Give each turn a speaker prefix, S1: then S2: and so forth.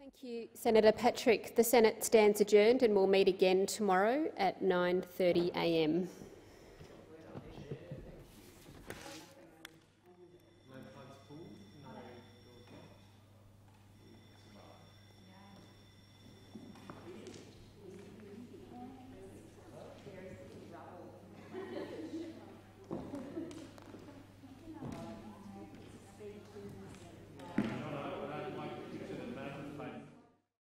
S1: Thank you, Senator Patrick. The Senate stands adjourned and will meet again tomorrow at 9:30 a.m.